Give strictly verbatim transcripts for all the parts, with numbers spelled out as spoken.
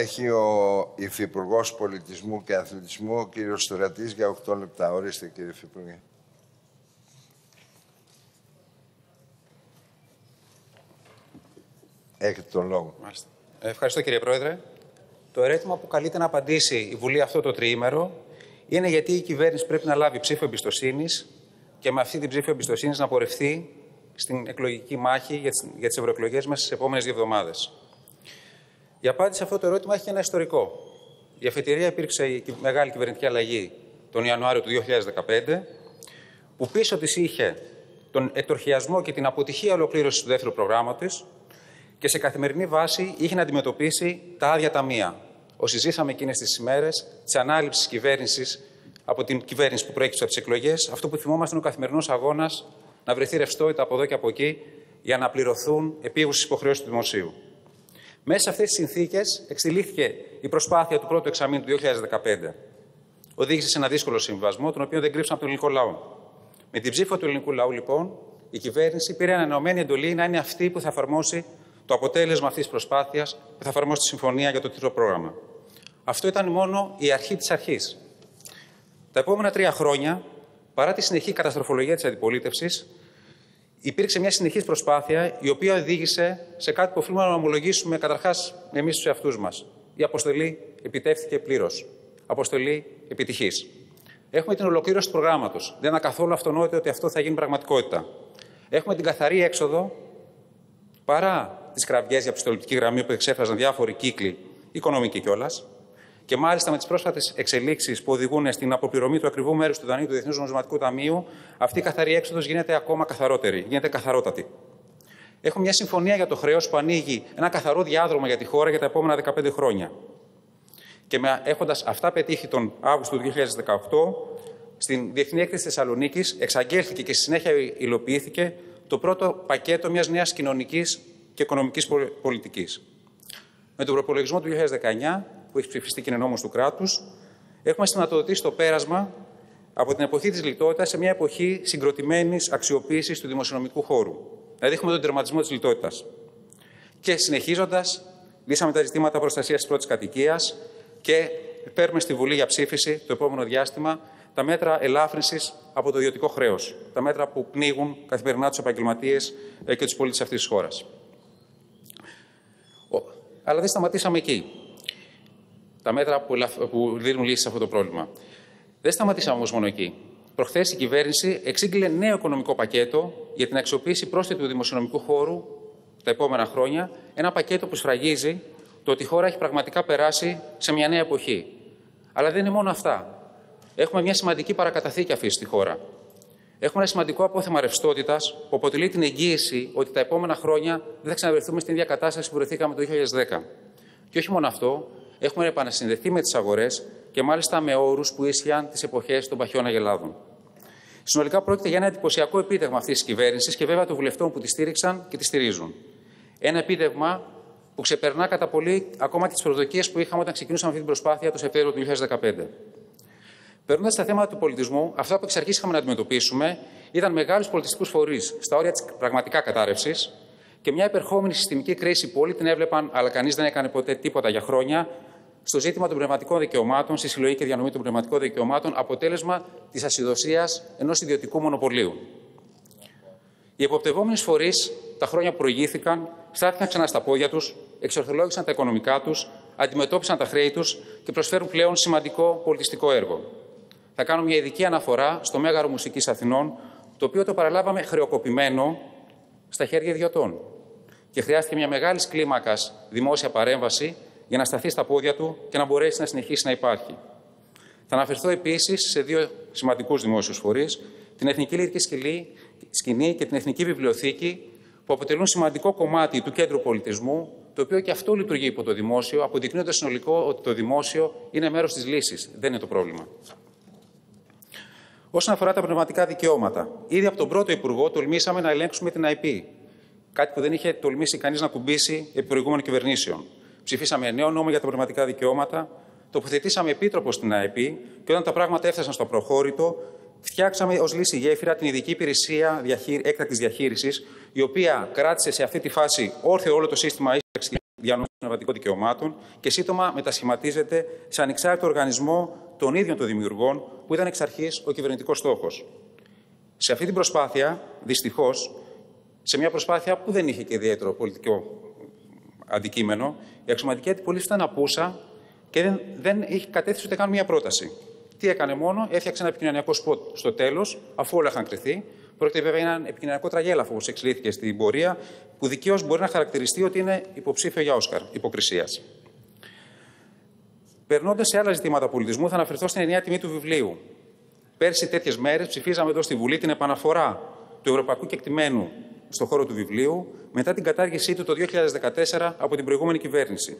έχει ο Υφυπουργός Πολιτισμού και Αθλητισμού, ο κύριος Στουρατής, για οκτώ λεπτά. Ορίστε, κύριε Υφυπουργέ. Έχετε τον λόγο. Μάλιστα. Ευχαριστώ, κύριε Πρόεδρε. Το ερώτημα που καλείται να απαντήσει η Βουλή αυτό το τριήμερο είναι γιατί η κυβέρνηση πρέπει να λάβει ψήφο εμπιστοσύνης και με αυτή την ψήφο εμπιστοσύνης να πορευθεί στην εκλογική μάχη για τις ευρωεκλογές μέσα στις επόμενες δύο εβδομάδες. Η απάντηση σε αυτό το ερώτημα έχει ένα ιστορικό. Η αφετηρία υπήρξε η μεγάλη κυβερνητική αλλαγή τον Ιανουάριο του δύο χιλιάδες δεκαπέντε, που πίσω της είχε τον εκτροχιασμό και την αποτυχία ολοκλήρωση του δεύτερου προγράμματος και σε καθημερινή βάση είχε να αντιμετωπίσει τα άδεια ταμεία. Όσοι ζήσαμε εκείνες τις ημέρες της ανάληψης κυβέρνησης από την κυβέρνηση που προέκυψε από τις εκλογές, αυτό που θυμόμαστε είναι ο καθημερινός αγώνας να βρεθεί ρευστότητα από εδώ και από εκεί για να πληρωθούν επίγουσες υποχρεώσεις του δημοσίου. Μέσα σε αυτές τις συνθήκες εξελίχθηκε η προσπάθεια του πρώτου εξαμήνου του δύο χιλιάδες δεκαπέντε. Οδήγησε σε ένα δύσκολο συμβιβασμό, τον οποίο δεν κρύψαν από τον ελληνικό λαό. Με την ψήφο του ελληνικού λαού, λοιπόν, η κυβέρνηση πήρε ανανεωμένη εντολή να είναι αυτή που θα εφαρμόσει το αποτέλεσμα αυτής της προσπάθειας, που θα εφαρμόσει τη συμφωνία για το τρίτο πρόγραμμα. Αυτό ήταν μόνο η αρχή της αρχής. Τα επόμενα τρία χρόνια, παρά τη συνεχή καταστροφολογία της αντιπολίτευσης, υπήρξε μια συνεχής προσπάθεια η οποία οδήγησε σε κάτι που οφείλουμε να ομολογήσουμε καταρχάς εμείς τους εαυτούς μας. Η αποστολή επιτεύχθηκε πλήρως. Αποστολή επιτυχής. Έχουμε την ολοκλήρωση του προγράμματος. Δεν είναι καθόλου αυτονόητο ότι αυτό θα γίνει πραγματικότητα. Έχουμε την καθαρή έξοδο, παρά τις κραυγές για πιστοληπτική γραμμή που εξέφραζαν διάφοροι κύκλοι, οικονομικοί κιόλας, και μάλιστα με τις πρόσφατες εξελίξεις που οδηγούν στην αποπληρωμή του ακριβού μέρους του δανείου του Διεθνούς Νομισματικού Ταμείου, αυτή η καθαρή έξοδος γίνεται ακόμα καθαρότερη, γίνεται καθαρότατη. Έχουμε μια συμφωνία για το χρέος που ανοίγει ένα καθαρό διάδρομο για τη χώρα για τα επόμενα δεκαπέντε χρόνια. Και έχοντας αυτά πετύχει τον Αύγουστο του δύο χιλιάδες δεκαοκτώ, στην Διεθνή Έκθεση Θεσσαλονίκης εξαγγέλθηκε και στη συνέχεια υλοποιήθηκε το πρώτο πακέτο μιας νέας κοινωνικής και οικονομικής πολιτικής. Με τον προπολογισμό του δύο χιλιάδες δεκαεννιά, που έχει ψηφιστεί και είναι νόμος του κράτους, έχουμε σηματοδοτήσει το πέρασμα από την εποχή της λιτότητας σε μια εποχή συγκροτημένης αξιοποίησης του δημοσιονομικού χώρου. Δηλαδή, έχουμε τον τερματισμό της λιτότητας. Και συνεχίζοντας, λύσαμε τα ζητήματα προστασίας της πρώτης κατοικίας και παίρνουμε στη Βουλή για ψήφιση το επόμενο διάστημα τα μέτρα ελάφρυνσης από το ιδιωτικό χρέος. Τα μέτρα που πνίγουν καθημερινά τους επαγγελματίες και τους πολίτες αυτής της χώρας. Αλλά δεν σταματήσαμε εκεί. Τα μέτρα που, που δίνουν λύσεις σε αυτό το πρόβλημα. Δεν σταματήσαμε όμως μόνο εκεί. Προχθές η κυβέρνηση εξήγηλε νέο οικονομικό πακέτο για την αξιοποίηση πρόσθετου δημοσιονομικού χώρου τα επόμενα χρόνια. Ένα πακέτο που σφραγίζει το ότι η χώρα έχει πραγματικά περάσει σε μια νέα εποχή. Αλλά δεν είναι μόνο αυτά. Έχουμε μια σημαντική παρακαταθήκη αυτή στη χώρα. Έχουμε ένα σημαντικό απόθεμα ρευστότητας που αποτελεί την εγγύηση ότι τα επόμενα χρόνια δεν θα ξαναβρεθούμε στην ίδια κατάσταση που βρεθήκαμε το δύο χιλιάδες δέκα. Και όχι μόνο αυτό, έχουμε επανασυνδεθεί με τις αγορές και μάλιστα με όρους που ίσχυαν τις εποχές των παχιών αγελάδων. Συνολικά πρόκειται για ένα εντυπωσιακό επίτευγμα αυτής της κυβέρνησης και βέβαια των βουλευτών που τη στήριξαν και τη στηρίζουν. Ένα επίτευγμα που ξεπερνά κατά πολύ ακόμα και τις προσδοκίες που είχαμε όταν ξεκινούσαμε αυτή την προσπάθεια το Σεπτέμβριο του δύο χιλιάδες δεκαπέντε. Περνώντας στα θέματα του πολιτισμού, αυτά που εξ αρχής είχαμε να αντιμετωπίσουμε ήταν μεγάλους πολιτιστικούς φορείς στα όρια της πραγματικά κατάρρευσης και μια επερχόμενη συστημική κρίση που όλοι την έβλεπαν, αλλά κανείς δεν έκανε ποτέ τίποτα για χρόνια, στο ζήτημα των πνευματικών δικαιωμάτων, στη συλλογή και διανομή των πνευματικών δικαιωμάτων, αποτέλεσμα της ασυδοσίας ενός ιδιωτικού μονοπωλίου. Οι εποπτευόμενοι φορείς, τα χρόνια που προηγήθηκαν, στάθηκαν ξανά στα πόδια τους, εξορθολόγησαν τα οικονομικά τους, αντιμετώπισαν τα χρέη τους και προσφέρουν πλέον σημαντικό πολιτιστικό έργο. Θα κάνω μια ειδική αναφορά στο Μέγαρο Μουσικής Αθηνών, το οποίο το παραλάβαμε χρεοκοπημένο στα χέρια ιδιωτών. Και χρειάστηκε μια μεγάλη κλίμακα δημόσια παρέμβαση για να σταθεί στα πόδια του και να μπορέσει να συνεχίσει να υπάρχει. Θα αναφερθώ επίσης σε δύο σημαντικούς δημόσιους φορείς, την Εθνική Λυρική Σκηνή και την Εθνική Βιβλιοθήκη, που αποτελούν σημαντικό κομμάτι του κέντρου πολιτισμού, το οποίο και αυτό λειτουργεί υπό το δημόσιο, αποδεικνύοντας συνολικό ότι το δημόσιο είναι μέρος της λύσης, δεν είναι το πρόβλημα. Όσον αφορά τα πνευματικά δικαιώματα, ήδη από τον πρώτο Υπουργό τολμήσαμε να ελέγξουμε την άι πι. Κάτι που δεν είχε τολμήσει κανείς να κουμπίσει επί προηγούμενων κυβερνήσεων. Ψηφίσαμε νέο νόμο για τα πνευματικά δικαιώματα, τοποθετήσαμε επίτροπο στην άι πι και όταν τα πράγματα έφτασαν στο προχώρητο, φτιάξαμε ως λύση γέφυρα την ειδική υπηρεσία έκτακτης διαχείρισης, η οποία κράτησε σε αυτή τη φάση όρθιο όλο το σύστημα ίσπραξης διανομής πνευματικών δικαιωμάτων και σύντομα μετασχηματίζεται σε ανεξάρτητο οργανισμό των ίδιων των δημιουργών, που ήταν εξ αρχής ο κυβερνητικός στόχος. Σε αυτή την προσπάθεια, δυστυχώς, σε μια προσπάθεια που δεν είχε και ιδιαίτερο πολιτικό αντικείμενο, η αξιωματική αντιπολίτευση ήταν απούσα και δεν, δεν είχε κατέθεσει ούτε καν μια πρόταση. Τι έκανε μόνο, έφτιαξε ένα επικοινωνιακό σποτ στο τέλος, αφού όλα είχαν κρυθεί. Πρόκειται βέβαια για ένα επικοινωνιακό τραγέλαφο, όπως εξελίχθηκε στην πορεία, που δικαίως μπορεί να χαρακτηριστεί ότι είναι υποψήφιο για Όσκαρ υποκρισίας. Περνώντας σε άλλα ζητήματα πολιτισμού, θα αναφερθώ στην ενιαία τιμή του βιβλίου. Πέρσι, τέτοιες μέρες, ψηφίζαμε εδώ στη Βουλή την επαναφορά του ευρωπαϊκού κεκτημένου στον χώρο του βιβλίου, μετά την κατάργησή του το δύο χιλιάδες δεκατέσσερα από την προηγούμενη κυβέρνηση.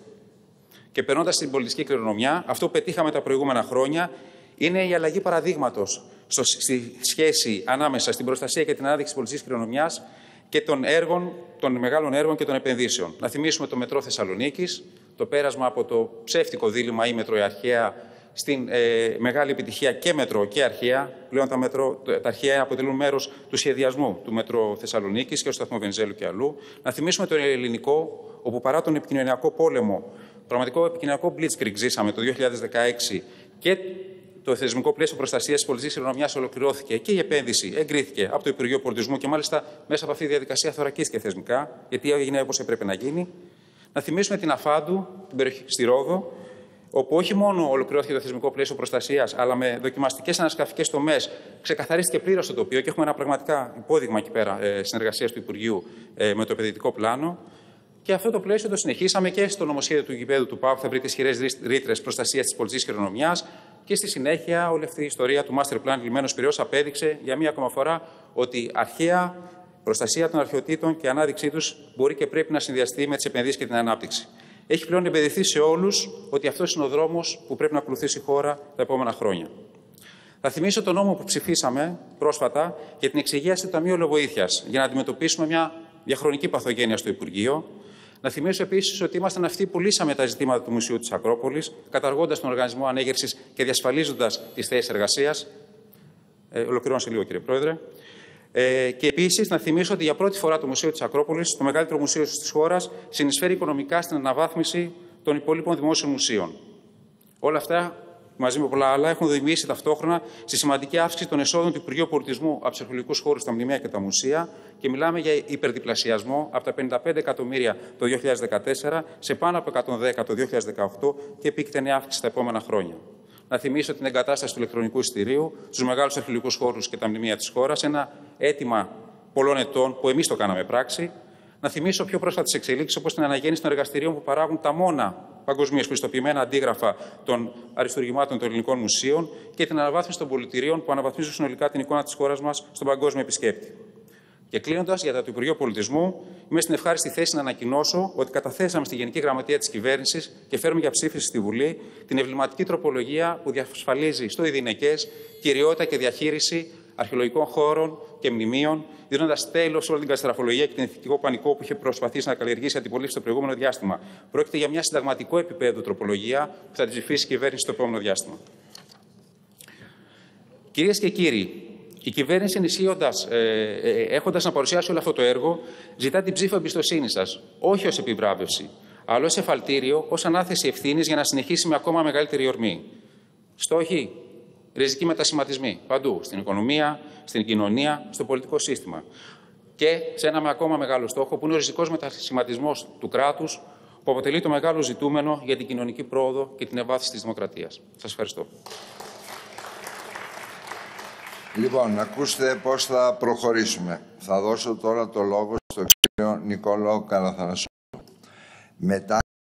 Και περνώντας στην πολιτιστική κληρονομιά, αυτό που πετύχαμε τα προηγούμενα χρόνια είναι η αλλαγή παραδείγματος στη σχέση ανάμεσα στην προστασία και την ανάδειξη της πολιτιστικής κληρονομιάς και των έργων, των μεγάλων έργων και των επενδύσεων. Να θυμίσουμε το μετρό Θεσσαλονίκης, το πέρασμα από το ψεύτικο δίλημμα ή μετρό ή αρχαία στην ε, μεγάλη επιτυχία και μετρό και αρχαία. Πλέον τα, μετρό, τα αρχαία αποτελούν μέρος του σχεδιασμού του μετρό Θεσσαλονίκης και του σταθμού Βενιζέλου και αλλού. Να θυμίσουμε το ελληνικό, όπου παρά τον επικοινωνιακό πόλεμο, πραγματικό επικοινωνιακό blitzkrieg ζήσαμε το δύο χιλιάδες δεκαέξι και το θεσμικό πλαίσιο προστασίας της πολιτιστικής κληρονομιάς ολοκληρώθηκε και η επένδυση εγκρίθηκε από το Υπουργείο Πολιτισμού και μάλιστα μέσα από αυτή τη διαδικασία θωρακίστηκε θεσμικά, γιατί έγινε όπως έπρεπε να γίνει. Να θυμίσουμε την Αφάντου, την περιοχή στη Ρόδο, όπου όχι μόνο ολοκληρώθηκε το θεσμικό πλαίσιο προστασίας, αλλά με δοκιμαστικές ανασκαφικές τομές ξεκαθαρίστηκε πλήρως το τοπίο και έχουμε ένα πραγματικά υπόδειγμα εκεί πέρα ε, συνεργασίας του Υπουργείου ε, με το επενδυτικό πλάνο. Και αυτό το πλαίσιο το συνεχίσαμε και στο νομοσχέδιο του γηπέδου του ΠΑΟΚ, θα βρείτε ισχυρές ρήτρες προστασίας της πολιτιστικής κληρονομιάς. Και στη συνέχεια, όλη αυτή η ιστορία του Master Plan Λιμμένος Πειραιώς απέδειξε για μία ακόμα φορά ότι αρχαία προστασία των αρχαιοτήτων και ανάδειξή τους μπορεί και πρέπει να συνδυαστεί με τις επενδύσεις και την ανάπτυξη. Έχει πλέον εμπεδιστεί σε όλους ότι αυτός είναι ο δρόμος που πρέπει να ακολουθήσει η χώρα τα επόμενα χρόνια. Θα θυμίσω τον νόμο που ψηφίσαμε πρόσφατα για την εξυγίαση του Ταμείου Ολοβοήθειας για να αντιμετωπίσουμε μια διαχρονική παθογένεια στο Υπουργείο. Να θυμίσω επίσης ότι ήμασταν αυτοί που λύσαμε τα ζητήματα του Μουσείου της Ακρόπολης, καταργώντας τον οργανισμό ανέγερσης και διασφαλίζοντας τις θέσεις εργασίας. Ε, ολοκληρώνω σε λίγο, κύριε Πρόεδρε. Ε, και επίσης να θυμίσω ότι για πρώτη φορά το Μουσείο της Ακρόπολης, το μεγαλύτερο μουσείο της χώρας, συνεισφέρει οικονομικά στην αναβάθμιση των υπόλοιπων δημόσιων μουσείων. Όλα αυτά, μαζί με πολλά άλλα, έχουν οδηγήσει ταυτόχρονα στη σημαντική αύξηση των εσόδων του Υπουργείου Πολιτισμού από τους αρχαιολογικούς χώρους, τα μνημεία και τα μουσεία, και μιλάμε για υπερδιπλασιασμό από τα πενήντα πέντε εκατομμύρια το δύο χιλιάδες δεκατέσσερα σε πάνω από εκατόν δέκα το δύο χιλιάδες δεκαοκτώ και επίκτενη αύξηση τα επόμενα χρόνια. Να θυμίσω την εγκατάσταση του ηλεκτρονικού εισιτηρίου στους μεγάλους αρχαιολογικούς χώρους και τα μνημεία της χώρας, ένα αίτημα πολλών ετών που εμείς το κάναμε πράξη. Να θυμίσω πιο πρόσφατες εξελίξεις, όπως την αναγέννηση των εργαστηρίων που παράγουν τα μόνα παγκοσμίως πιστοποιημένα αντίγραφα των αριστουργημάτων των ελληνικών μουσείων και την αναβάθμιση των πολιτηρίων που αναβαθμίζουν συνολικά την εικόνα της χώρας μας στον παγκόσμιο επισκέπτη. Και κλείνοντας, για το Υπουργείο Πολιτισμού, είμαι στην ευχάριστη θέση να ανακοινώσω ότι καταθέσαμε στη Γενική Γραμματεία της Κυβέρνησης και φέρουμε για ψήφιση στη Βουλή την εμβληματική τροπολογία που διασφαλίζει στο ιδινεκές κυριότητα και διαχείριση αρχαιολογικών χώρων και μνημείων, δίνοντας τέλος σε όλη την καταστραφολογία και την ηθικό πανικό που είχε προσπαθήσει να καλλιεργήσει η αντιπολίτευση στο προηγούμενο διάστημα. Πρόκειται για μια συνταγματικό επίπεδο τροπολογία που θα τη ψηφίσει η κυβέρνηση στο επόμενο διάστημα. Κυρίες και κύριοι, η κυβέρνηση, ενισχύοντας, ε, ε, έχοντας να παρουσιάσει όλο αυτό το έργο, ζητά την ψήφο εμπιστοσύνη σας, όχι ως επιβράβευση, αλλά ως εφαλτήριο, ως ανάθεση ευθύνης για να συνεχίσει με ακόμα μεγαλύτερη ορμή. Στόχοι: ριζικοί μετασχηματισμοί παντού, στην οικονομία, στην κοινωνία, στο πολιτικό σύστημα. Και σε ένα με ακόμα μεγάλο στόχο, που είναι ο ριζικός μετασχηματισμός του κράτους, που αποτελεί το μεγάλο ζητούμενο για την κοινωνική πρόοδο και την ευάθυνση της δημοκρατίας. Σας ευχαριστώ. Λοιπόν, ακούστε πώς θα προχωρήσουμε. Θα δώσω τώρα το λόγο στον κύριο Νικόλαο Καραθανασόπουλο. Μετά